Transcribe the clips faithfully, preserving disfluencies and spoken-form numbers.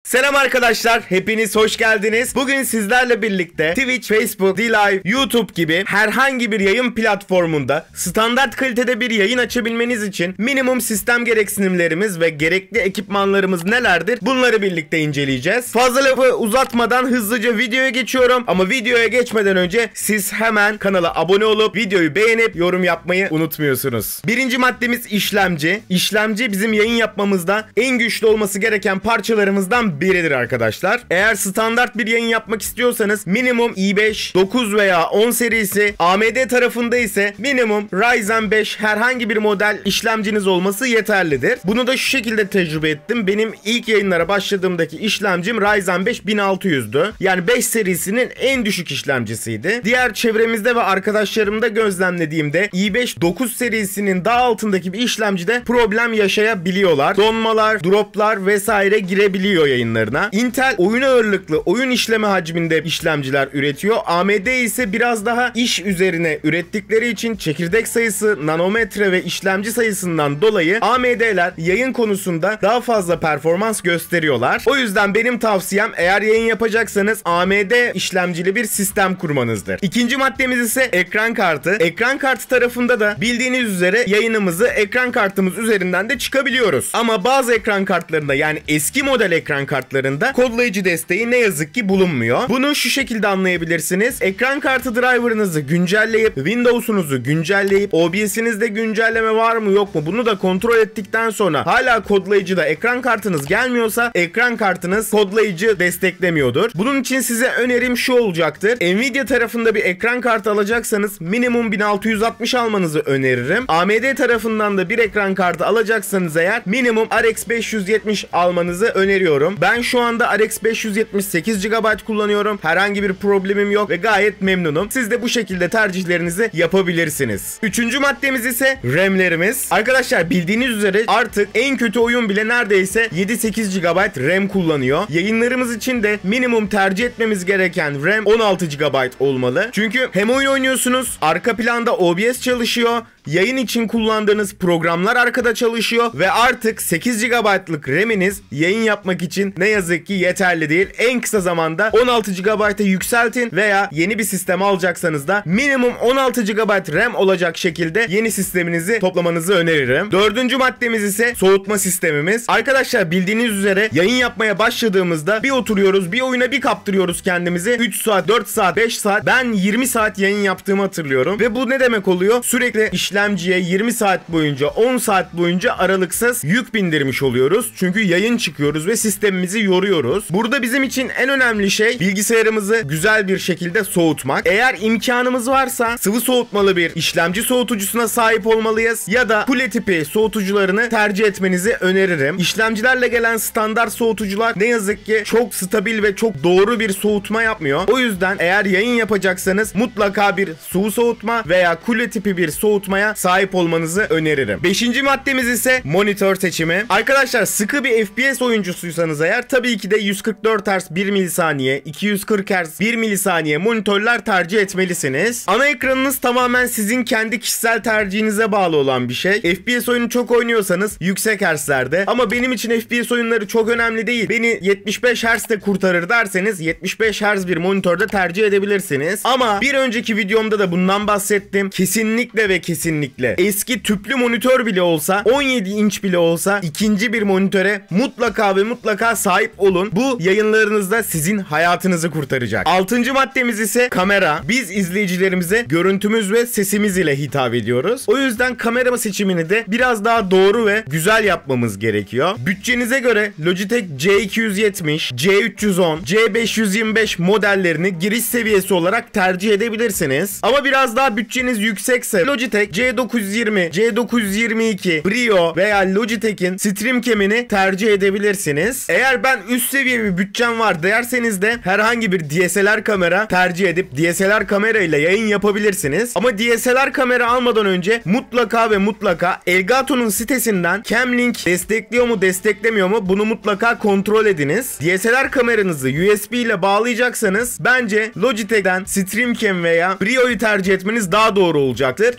Selam arkadaşlar, hepiniz hoş geldiniz. Bugün sizlerle birlikte Twitch, Facebook, D-Live, YouTube gibi herhangi bir yayın platformunda standart kalitede bir yayın açabilmeniz için minimum sistem gereksinimlerimiz ve gerekli ekipmanlarımız nelerdir? Bunları birlikte inceleyeceğiz. Fazla lafı uzatmadan hızlıca videoya geçiyorum. Ama videoya geçmeden önce siz hemen kanala abone olup videoyu beğenip yorum yapmayı unutmuyorsunuz. Birinci maddemiz işlemci. İşlemci bizim yayın yapmamızda en güçlü olması gereken parçalarımızdan biridir arkadaşlar. Eğer standart bir yayın yapmak istiyorsanız minimum i beş, dokuz veya on serisi, A M D tarafında ise minimum Ryzen beş herhangi bir model işlemciniz olması yeterlidir. Bunu da şu şekilde tecrübe ettim. Benim ilk yayınlara başladığımdaki işlemcim Ryzen beş bin altı yüzdü. Yani beş serisinin en düşük işlemcisiydi. Diğer çevremizde ve arkadaşlarımda gözlemlediğimde i beş dokuz serisinin daha altındaki bir işlemcide problem yaşayabiliyorlar. Donmalar, droplar vesaire girebiliyor yayınlarına. Intel oyun ağırlıklı, oyun işleme hacminde işlemciler üretiyor. A M D ise biraz daha iş üzerine ürettikleri için çekirdek sayısı, nanometre ve işlemci sayısından dolayı A M D'ler yayın konusunda daha fazla performans gösteriyorlar. O yüzden benim tavsiyem eğer yayın yapacaksanız A M D işlemcili bir sistem kurmanızdır. İkinci maddemiz ise ekran kartı. Ekran kartı tarafında da bildiğiniz üzere yayınımızı ekran kartımız üzerinden de çıkabiliyoruz. Ama bazı ekran kartlarında, yani eski model ekran kartlarında kodlayıcı desteği ne yazık ki bulunmuyor. Bunu şu şekilde anlayabilirsiniz. Ekran kartı driver'ınızı güncelleyip, Windows'unuzu güncelleyip, O B S'inizde güncelleme var mı yok mu bunu da kontrol ettikten sonra hala kodlayıcıda ekran kartınız gelmiyorsa ekran kartınız kodlayıcı desteklemiyordur. Bunun için size önerim şu olacaktır. Nvidia tarafında bir ekran kartı alacaksanız minimum bin altı yüz altmış almanızı öneririm. A M D tarafından da bir ekran kartı alacaksanız eğer minimum R X beş yüz yetmiş almanızı öneriyorum. Ben şu anda R X beş yüz yetmiş sekiz gigabayt kullanıyorum. Herhangi bir problemim yok ve gayet memnunum. Siz de bu şekilde tercihlerinizi yapabilirsiniz. Üçüncü maddemiz ise RAM'lerimiz. Arkadaşlar bildiğiniz üzere artık en kötü oyun bile neredeyse yedi sekiz gigabayt RAM kullanıyor. Yayınlarımız için de minimum tercih etmemiz gereken RAM on altı gigabayt olmalı. Çünkü hem oyun oynuyorsunuz, arka planda O B S çalışıyor, yayın için kullandığınız programlar arkada çalışıyor ve artık sekiz gigabaytlık RAM'iniz yayın yapmak için ne yazık ki yeterli değil. En kısa zamanda on altı gigabayta yükseltin veya yeni bir sistem alacaksanız da minimum on altı gigabayt RAM olacak şekilde yeni sisteminizi toplamanızı öneririm. Dördüncü maddemiz ise soğutma sistemimiz. Arkadaşlar bildiğiniz üzere yayın yapmaya başladığımızda bir oturuyoruz, bir oyuna bir kaptırıyoruz kendimizi. üç saat, dört saat, beş saat. Ben yirmi saat yayın yaptığımı hatırlıyorum ve bu ne demek oluyor? Sürekli işlemciye yirmi saat boyunca, on saat boyunca aralıksız yük bindirmiş oluyoruz. Çünkü yayın çıkıyoruz ve sistemimizi yoruyoruz. Burada bizim için en önemli şey bilgisayarımızı güzel bir şekilde soğutmak. Eğer imkanımız varsa sıvı soğutmalı bir işlemci soğutucusuna sahip olmalıyız ya da kule tipi soğutucularını tercih etmenizi öneririm. İşlemcilerle gelen standart soğutucular ne yazık ki çok stabil ve çok doğru bir soğutma yapmıyor. O yüzden eğer yayın yapacaksanız mutlaka bir sıvı soğutma veya kule tipi bir soğutmaya sahip olmanızı öneririm. Beşinci maddemiz ise monitör seçimi. Arkadaşlar sıkı bir F P S oyuncusuysanız eğer tabii ki de yüz kırk dört hertz bir milisaniye, iki yüz kırk hertz bir milisaniye monitörler tercih etmelisiniz. Ana ekranınız tamamen sizin kendi kişisel tercihinize bağlı olan bir şey. F P S oyunu çok oynuyorsanız yüksek hertzlerde, ama benim için F P S oyunları çok önemli değil, beni yetmiş beş hertzte kurtarır derseniz yetmiş beş hertz bir monitörde tercih edebilirsiniz. Ama bir önceki videomda da bundan bahsettim. Kesinlikle ve kesinlikle eski tüplü monitör bile olsa, on yedi inç bile olsa ikinci bir monitöre mutlaka ve mutlaka sahip olun. Bu yayınlarınızda sizin hayatınızı kurtaracak. Altıncı maddemiz ise kamera. Biz izleyicilerimize görüntümüz ve sesimiz ile hitap ediyoruz. O yüzden kamera seçimini de biraz daha doğru ve güzel yapmamız gerekiyor. Bütçenize göre Logitech C iki yüz yetmiş, C üç yüz on, C beş yüz yirmi beş modellerini giriş seviyesi olarak tercih edebilirsiniz. Ama biraz daha bütçeniz yüksekse Logitech C dokuz yüz yirmi, C dokuz yüz yirmi iki, Brio veya Logitech'in StreamCam'ini tercih edebilirsiniz. Eğer ben üst seviye bir bütçem var derseniz de herhangi bir D S L R kamera tercih edip D S L R kamera ile yayın yapabilirsiniz. Ama D S L R kamera almadan önce mutlaka ve mutlaka Elgato'nun sitesinden Camlink destekliyor mu desteklemiyor mu bunu mutlaka kontrol ediniz. D S L R kameranızı U S B ile bağlayacaksanız bence Logitech'ten StreamCam veya Brio'yu tercih etmeniz daha doğru olacaktır. Çünkü U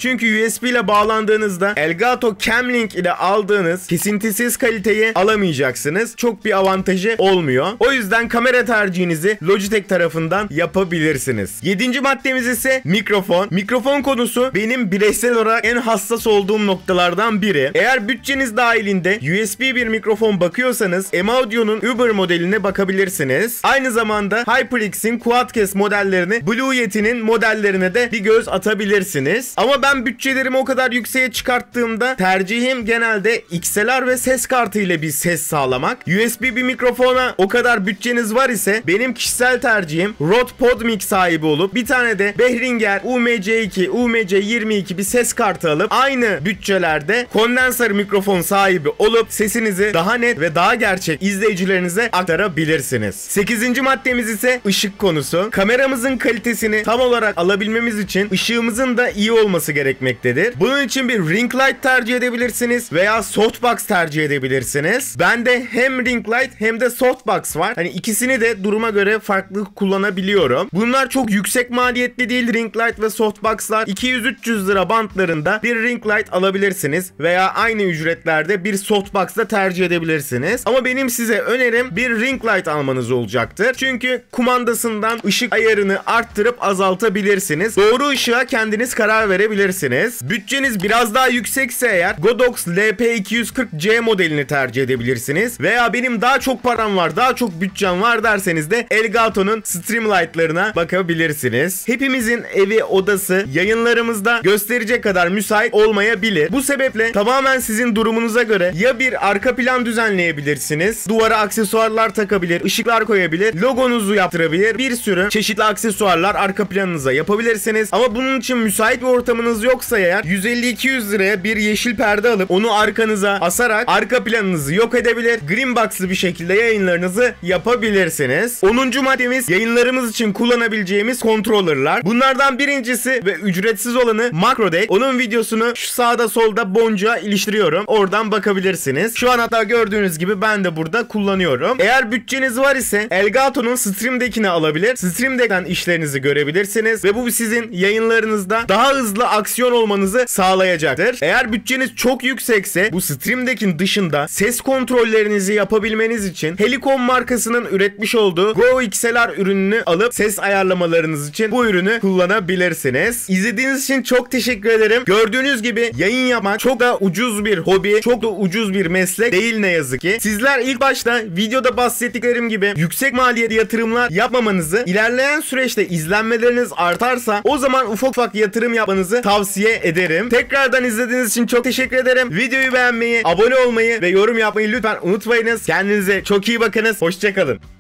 U S B ile bağlandığınızda Elgato Camlink ile aldığınız kesintisiz kaliteyi alamayacaksınız. Çok bir avantajı olmuyor. O yüzden kamera tercihinizi Logitech tarafından yapabilirsiniz. Yedinci maddemiz ise mikrofon. Mikrofon konusu benim bireysel olarak en hassas olduğum noktalardan biri. Eğer bütçeniz dahilinde U S B bir mikrofon bakıyorsanız M-Audio'nun Uber modeline bakabilirsiniz. Aynı zamanda HyperX'in Quadcast modellerini, Blue Yeti'nin modellerine de bir göz atabilirsiniz. Ama ben bütçelerimi o kadar yükseğe çıkarttığımda tercihim genelde X L R ve ses kartı ile bir ses sağlamak. U S B bir mikrofona o kadar bütçeniz var ise benim kişisel tercihim Rode PodMic sahibi olup bir tane de Behringer U M C iki, U M C yirmi iki bir ses kartı alıp aynı bütçelerde kondenser mikrofon sahibi olup sesinizi daha net ve daha gerçek izleyicilerinize aktarabilirsiniz. sekizinci maddemiz ise ışık konusu. Kameramızın kalitesini tam olarak alabilmemiz için ışığımızın da iyi olması gerekmektedir. Bunun için bir ring light tercih edebilirsiniz veya softbox tercih edebilirsiniz. Bende hem ring light hem de softbox var. Hani ikisini de duruma göre farklı kullanabiliyorum. Bunlar çok yüksek maliyetli değil, ring light ve softbox'lar. iki yüz üç yüz lira bantlarında bir ring light alabilirsiniz veya aynı ücretlerde bir softbox da tercih edebilirsiniz. Ama benim size önerim bir ring light almanız olacaktır. Çünkü kumandasından ışık ayarını arttırıp azaltabilirsiniz. Doğru ışığa kendiniz karar verebilirsiniz. Bütçeniz biraz daha yüksekse eğer Godox L P iki yüz kırk C modelini tercih edebilirsiniz. Veya benim daha çok param var, daha çok bütçem var derseniz de Elgato'nun Streamlight'larına bakabilirsiniz. Hepimizin evi, odası yayınlarımızda gösterecek kadar müsait olmayabilir. Bu sebeple tamamen sizin durumunuza göre ya bir arka plan düzenleyebilirsiniz, duvara aksesuarlar takabilir, ışıklar koyabilir, logonuzu yaptırabilir, bir sürü çeşitli aksesuarlar arka planınıza yapabilirsiniz. Ama bunun için müsait bir ortamınız yoksa eğer yüz elli iki yüz liraya bir yeşil perde alıp onu arkanıza asarak arka planınızı yok edebilir, green box'lı bir şekilde yayınlarınızı yapabilirsiniz. onuncu maddemiz yayınlarımız için kullanabileceğimiz controller'lar. Bunlardan birincisi ve ücretsiz olanı Macrodeck. Onun videosunu şu sağda solda boncuğa iliştiriyorum. Oradan bakabilirsiniz. Şu an hatta gördüğünüz gibi ben de burada kullanıyorum. Eğer bütçeniz var ise Elgato'nun Stream Deck'ini alabilir. Stream Deck'ten işlerinizi görebilirsiniz ve bu sizin yayınlarınızda daha hızlı aksiyon olmanızı sağlayacaktır. Eğer bütçeniz çok yüksekse bu Stream Deck'in dışında ses kontrollerinizi yapabilmeniz için Helicon markasının üretmiş olduğu Go X L R ürününü alıp ses ayarlamalarınız için bu ürünü kullanabilirsiniz. İzlediğiniz için çok teşekkür ederim. Gördüğünüz gibi yayın yapmak çok da ucuz bir hobi, çok da ucuz bir meslek değil ne yazık ki. Sizler ilk başta videoda bahsettiklerim gibi yüksek maliyetli yatırımlar yapmamanızı, ilerleyen süreçte izlenmeleriniz artarsa o zaman ufak ufak yatırım yapmanızı tavsiye ederim. Tekrardan izlediğiniz için çok teşekkür ederim. Videoyu beğenmeyi, abone olmayı ve yorum yapmayı lütfen unutmayınız. Kendinize çok iyi bakınız. Hoşça kalın.